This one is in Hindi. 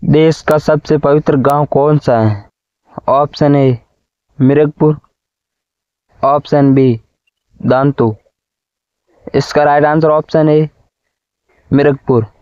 देश का सबसे पवित्र गांव कौन सा है? Option A Mirgpur, option B Dantu. इसका राइट आंसर ऑप्शन ए मिर्गपुर।